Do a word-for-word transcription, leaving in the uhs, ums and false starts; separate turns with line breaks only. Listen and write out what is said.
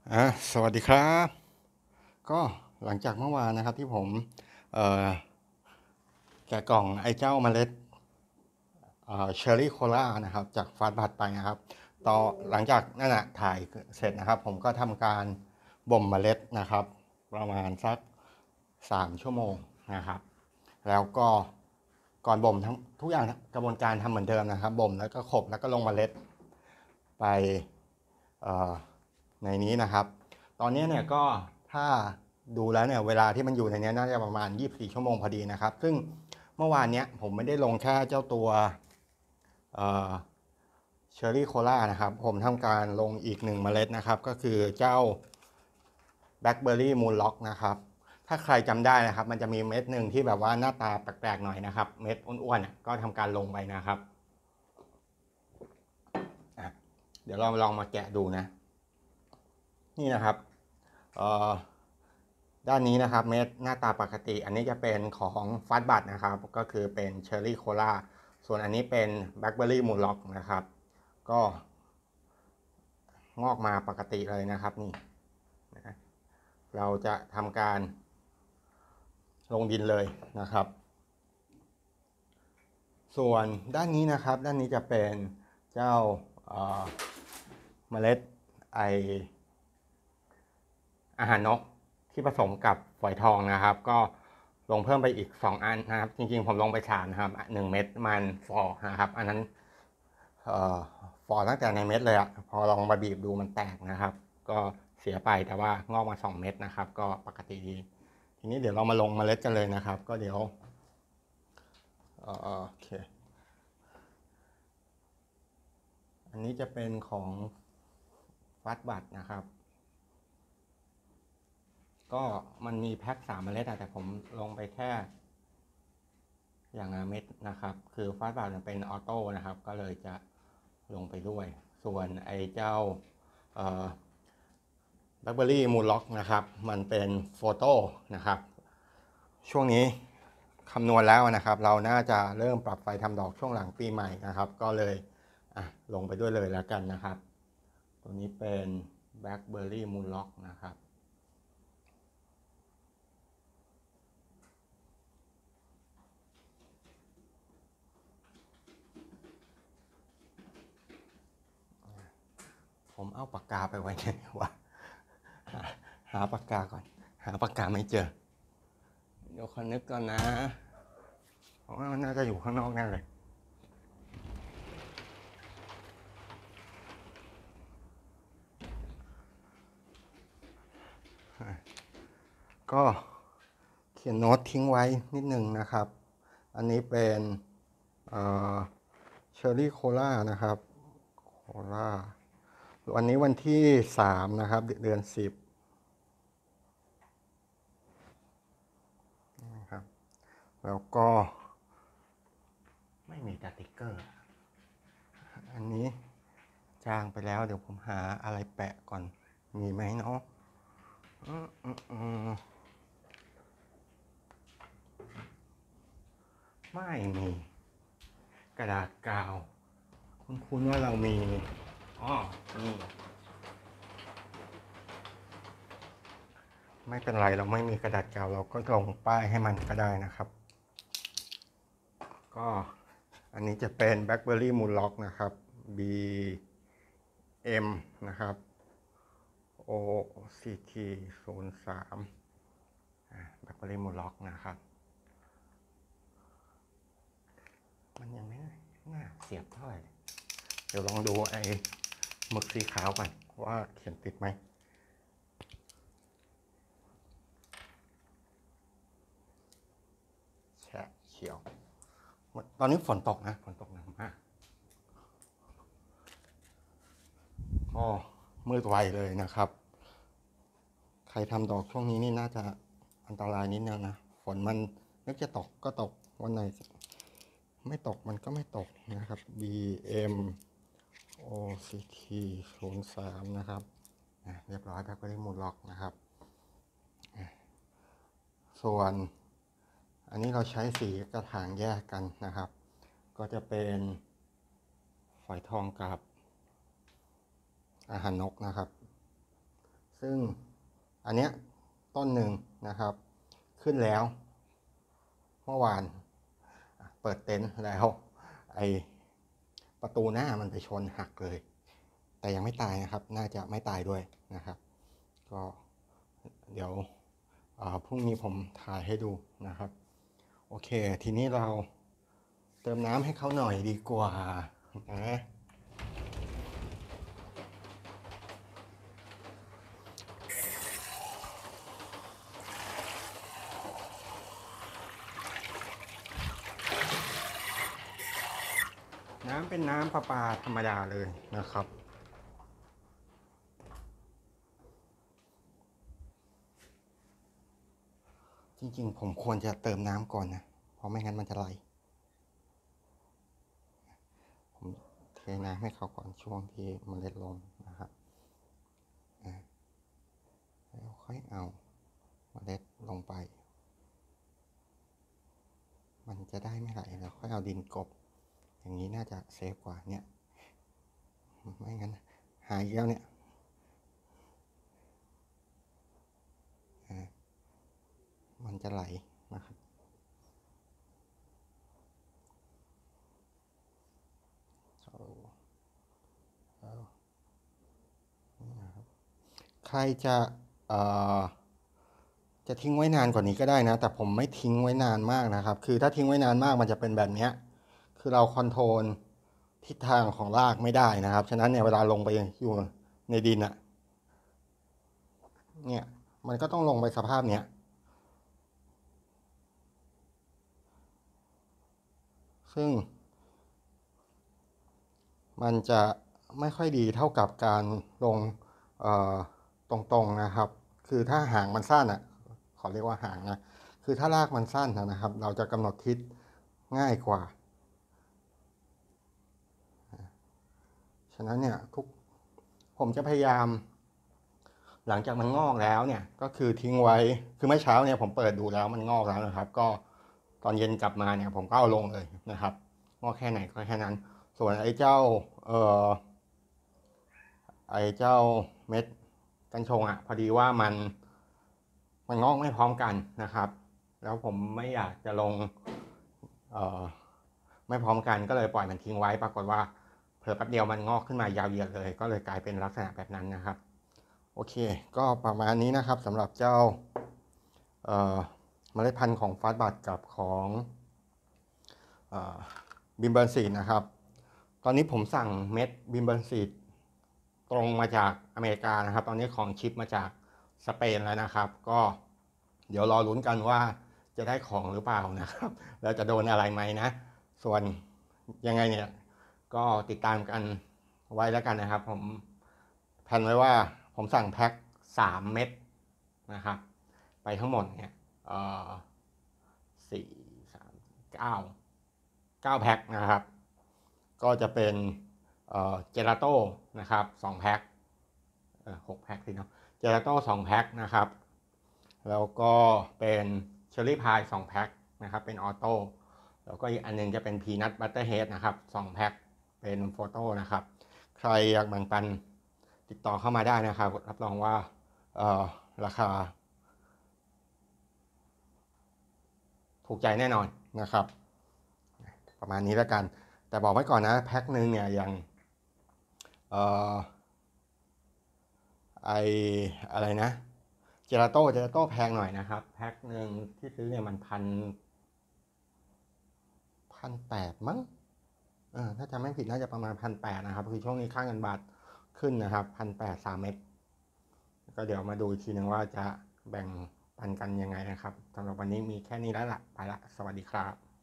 อ่าสวัสดีครับก็หลังจากเมื่อวานนะครับที่ผมเอ่อแกะกล่องไอ้เจ้าเมล็ดเอ่อเชอร์รี่โคลานะครับจากฟาสต์บัตไปนะครับต่อหลังจากนั่นแหะถ่ายเสร็จนะครับผมก็ทำการบ่มเมล็ดนะครับประมาณสักสามชั่วโมงนะครับแล้วก็ก่อนบ่มทั้งทุกอย่างกระบวนการทำเหมือนเดิมนะครับบ่มแล้วก็ขบแล้วก็ลงเมล็ดไปในนี้นะครับตอนนี้เนี่ยก็ถ้าดูแล้วเนี่ยเวลาที่มันอยู่ในนี้น่าจะประมาณยี่สิบสี่ชั่วโมงพอดีนะครับซึ่งเมื่อวานเนี้ยผมไม่ได้ลงแค่เจ้าตัวเชอร์รี่โคลานะครับผมทำการลงอีกหนึ่งเมล็ดนะครับก็คือเจ้าแบล็คเบอร์รี่มูนล็อกนะครับถ้าใครจำได้นะครับมันจะมีเม็ดหนึ่งที่แบบว่าหน้าตาแปลกๆหน่อยนะครับเม็ดอ้วนๆก็ทำการลงไปนะครับเดี๋ยวเราลองมาแกะดูนะนี่นะครับด้านนี้นะครับเม็ดหน้าตาปกติอันนี้จะเป็นของฟัสบัตนะครับก็คือเป็นเชอร์รี่โคลาส่วนอันนี้เป็นแบล็คเบอร์รี่มูนล็อกนะครับก็งอกมาปกติเลยนะครับนี่นะเราจะทำการลงดินเลยนะครับส่วนด้านนี้นะครับด้านนี้จะเป็นเจ้าเมล็ดไออาหารนกที่ผสมกับฝอยทองนะครับก็ลงเพิ่มไปอีกสองอันนะครับจริงๆผมลงไปสามนะครับหนึ่งเม็ดมันฟอนะครับอันนั้นฟอตั้งแต่ในเม็ดเลยอะพอลองมาบีบดูมันแตกนะครับก็เสียไปแต่ว่างอกมาสองเม็ดนะครับก็ปกติดีทีนี้เดี๋ยวเรามาลงเมล็ดกันเลยนะครับก็เดี๋ยวโอเคอันนี้จะเป็นของฟัสบัตนะครับก็มันมีแพ็คสามเมล็ดแต่ผมลงไปแค่อย่างละเม็ดนะครับคือฟาสต์บัตเป็นออโต้นะครับก็เลยจะลงไปด้วยส่วนไอ้เจ้าแบล็คเบอร์รี่มูนล็อกนะครับมันเป็นโฟโต้นะครับช่วงนี้คำนวณแล้วนะครับเราน่าจะเริ่มปรับไฟทำดอกช่วงหลังปีใหม่นะครับก็เลยลงไปด้วยเลยแล้วกันนะครับตัวนี้เป็นแบล็คเบอร์รี่มูนล็อกนะครับผมเอาปากกาไปไว้ไหนวะหาหาปากกาก่อนหาปากกาไม่เจอเดี๋ยวขอนึกก่อนนะเพราะว่ามันน่าจะอยู่ข้างนอกแน่เลยก็เขียนโน้ตทิ้งไว้นิดหนึ่งนะครับอันนี้เป็นเชอร์รี่โคลานะครับโคลาวันนี้วันที่สามนะครับเดือนสิบนะครับแล้วก็ไม่มีสติ๊กเกอร์อันนี้จางไปแล้วเดี๋ยวผมหาอะไรแปะก่อนมีไหมเนาะไม่มีกระดาษกาวคุ้นๆว่าเรามีอ๋อนี่ไม่เป็นไรเราไม่มีกระดาษกาวเราก็ลงป้ายให้มันก็ได้นะครับก็อันนี้จะเป็นแบล็คเบอร์รี่มูนล็อกนะครับ B M นะครับ O C T ศูนย์สามแบล็คเบอร์รี่มูนล็อกนะครับมันยังไม่น่าเสียบเท่าไหร่เดี๋ยวลองดูไอ้หมึกสีขาวก่อนว่าเขียนติดไหมแฉะเขียวตอนนี้ฝนตกนะฝนตกหนักมากก็มืดไวเลยนะครับใครทำดอกช่วงนี้นี่น่าจะอันตรายนิดนึงนะฝนมันนึกจะตกก็ตกวันไหนไม่ตกมันก็ไม่ตกนะครับ B M O C T ศูนย์สามนะครับเรียบร้อยแล้วก็ได้มูลล็อกนะครับส่วนอันนี้เราใช้สีกระถางแยกกันนะครับก็จะเป็นฝอยทองกับอาหารนกนะครับซึ่งอันเนี้ยต้นหนึ่งนะครับขึ้นแล้วเมื่อวานเปิดเต็นท์แล้วไอประตูหน้ามันไปชนหักเลยแต่ยังไม่ตายนะครับน่าจะไม่ตายด้วยนะครับก็เดี๋ยวพรุ่งนี้ผมถ่ายให้ดูนะครับโอเคทีนี้เราเติมน้ำให้เขาหน่อยดีกว่านะน้ำเป็นน้ำประปาธรรมดาเลยนะครับจริงๆผมควรจะเติมน้ำก่อนนะเพราะไม่งั้นมันจะไหลผมเทน้ำให้เขาก่อนช่วงที่เมล็ดลงนะครับแล้วค่อยเอาเมล็ดลงไปมันจะได้ไม่ไหลแล้วค่อยเอาดินกลบอย่างนี้น่าจะเซฟกว่าเนี่ยไม่งั้นหายแล้วเนี่ยมันจะไหลนะครับใครจะเอ่อจะทิ้งไว้นานกว่านี้ก็ได้นะแต่ผมไม่ทิ้งไว้นานมากนะครับคือถ้าทิ้งไว้นานมากมันจะเป็นแบบนี้คือเราคอนโทรลทิศทางของรากไม่ได้นะครับฉะนั้นเนี่ยเวลาลงไปอยู่ในดินอะเนี่ยมันก็ต้องลงไปสภาพเนี้ยซึ่งมันจะไม่ค่อยดีเท่ากับการลงตรงๆนะครับคือถ้าหางมันสั้นอ่ะขอเรียกว่าหางนะคือถ้ารากมันสั้นนะครับเราจะกำหนดทิศง่ายกว่าฉะนั้นเนี่ยทุกผมจะพยายามหลังจากมันงอกแล้วเนี่ยก็คือทิ้งไว้คือเมื่อเช้าเนี่ยผมเปิดดูแล้วมันงอกแล้วนะครับก็ตอนเย็นกลับมาเนี่ยผมก็เอาลงเลยนะครับงอกแค่ไหนก็แค่นั้นส่วนไอ้เจ้าเอ่อไอ้เจ้าเม็ดกัญชงอ่ะพอดีว่ามันมันงอกไม่พร้อมกันนะครับแล้วผมไม่อยากจะลงเอ่อไม่พร้อมกันก็เลยปล่อยมันทิ้งไว้ปรากฏว่าเผลอแป๊บเดียวมันงอกขึ้นมายาวเหยียดเลยก็เลยกลายเป็นลักษณะแบบนั้นนะครับโอเคก็ประมาณนี้นะครับสำหรับเจ้าเมล็ดพันธุ์ของฟาสบัตกับของบิมเบิร์นซีดนะครับตอนนี้ผมสั่งเม็ดบิมเบิร์นซีดตรงมาจากอเมริกานะครับตอนนี้ของชิปมาจากสเปนแล้วนะครับก็เดี๋ยวรอลุ้นกันว่าจะได้ของหรือเปล่านะครับแล้วจะโดนอะไรไหมนะส่วนยังไงเนี่ยก็ติดตามกันไว้แล้วกันนะครับผมแผนไว้ว่าผมสั่งแพ็คสามเม็ดนะครับไปทั้งหมดเนี่ยสี่สามเก้าเก้าแพ็คนะครับก็จะเป็นเจลาโต้นะครับสองแพ็คหกแพ็คสิเนาะเจลาโต้สองแพ็คนะครับแล้วก็เป็นเชอร์รี่พายสองแพ็คนะครับเป็นออโต้แล้วก็อีกอันนึงจะเป็นพีนัทบัตเตอร์เฮดนะครับสองแพ็คเป็นโฟโต้นะครับใครอยากแบ่งปันติดต่อเข้ามาได้นะครับรับรองว่าราคาถูกใจแน่นอนนะครับประมาณนี้แล้วกันแต่บอกไว้ก่อนนะแพ็คหนึ่งเนี่ยอย่างเอ่อไออะไรนะเจลาโต้เจลาโต้แพงหน่อยนะครับแพ็คหนึ่งที่ซื้อเนี่ยมันพันพันแปดมั้งเออถ้าจำไม่ผิดน่าจะประมาณพันแปดนะครับคือช่วงนี้ค่าเงินบาทขึ้นนะครับพันแปดสามเม็ดก็เดี๋ยวมาดูอีกทีนึงว่าจะแบ่งปันกันยังไงนะครับสำหรับวันนี้มีแค่นี้แล้วล่ะไปละสวัสดีครับ